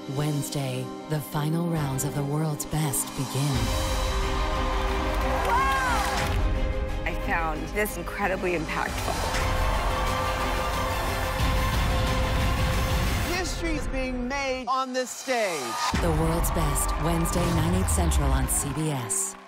Wednesday, the final rounds of the world's best begin. Wow! I found this incredibly impactful. History is being made on this stage. The world's best, Wednesday, 9/8 Central on CBS.